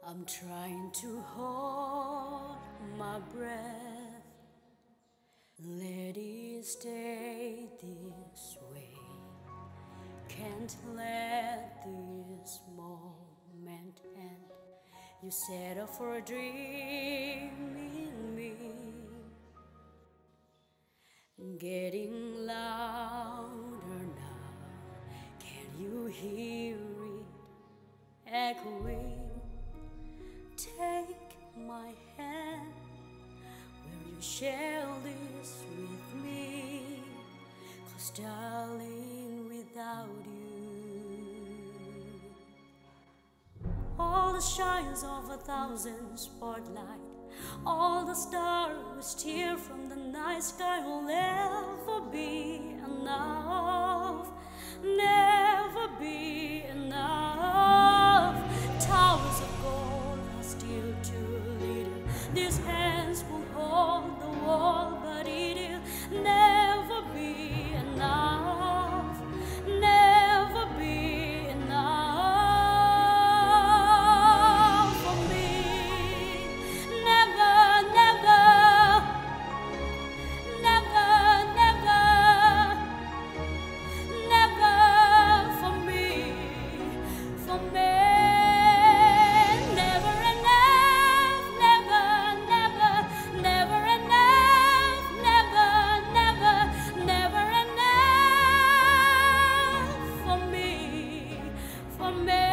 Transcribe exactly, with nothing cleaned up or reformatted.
I'm trying to hold my breath. Let it stay this way. Can't let this moment end. You settle for a dream in me, getting louder now. Can you hear it echoing? Take my hand. Will you share this with me? 'Cause darling, without you, all the shines of a thousand spotlight, all the stars we steal from the night sky will never be enough, never be enough. Towers of gold are still too little. These hands will hold the world, but it'll never be enough, never be enough for me. Never, never, never, never, never for me, for me. Never enough, never, never, never enough, never, never, never enough for me, for me.